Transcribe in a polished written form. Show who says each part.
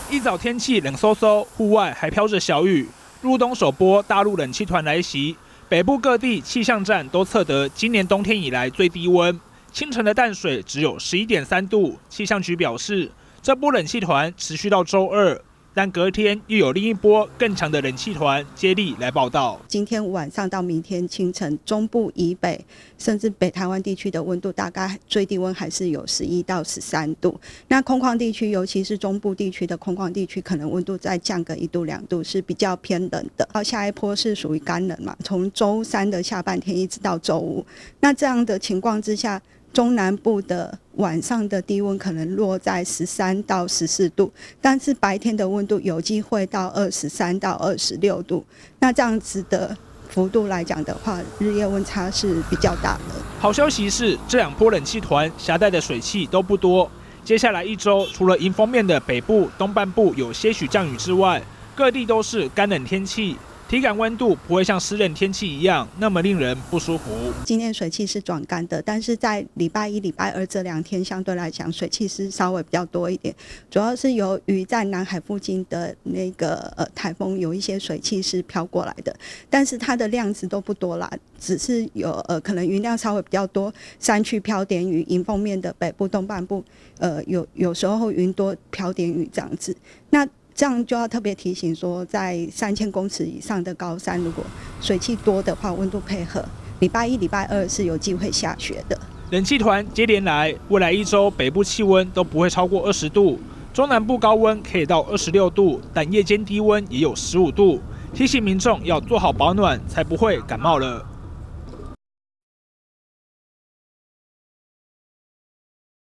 Speaker 1: 一早天气冷飕飕，户外还飘着小雨。入冬首波大陆冷气团来袭，北部各地气象站都测得今年冬天以来最低温。清晨的淡水只有11.3度。气象局表示，这波冷气团持续到周二。但隔天又有另一波更强的冷气团接力来报道。
Speaker 2: 今天晚上到明天清晨，中部以北甚至北台湾地区的温度大概最低温还是有11到13度。那空旷地区，尤其是中部地区的空旷地区，可能温度再降个1度2度，是比较偏冷的。到下一波是属于干冷嘛，从周三的下半天一直到周五。那这样的情况之下，中南部的晚上的低温可能落在13到14度，但是白天的温度有机会到23到26度。那这样子的幅度来讲的话，日夜温差是比较大的。
Speaker 1: 好消息是，这两波冷气团携带的水汽都不多。接下来一周，除了迎风面的北部、东半部有些许降雨之外，各地都是干冷天气。体感温度不会像湿冷天气一样那么令人不舒服。
Speaker 2: 今天水汽是转干的，但是在礼拜一、礼拜二这2天相对来讲水汽是稍微比较多一点，主要是由于在南海附近的那个台风有一些水汽是飘过来的，但是它的量子都不多啦，只是有可能云量稍微比较多，山区飘点雨，迎风面的北部、东半部有时候云多飘点雨这样子。那这样就要特别提醒说，在3000公尺以上的高山，如果水汽多的话，温度配合，礼拜一、礼拜二是有机会下雪的。
Speaker 1: 冷气团接连来，未来一周北部气温都不会超过20度，中南部高温可以到26度，但夜间低温也有15度。提醒民众要做好保暖，才不会感冒了。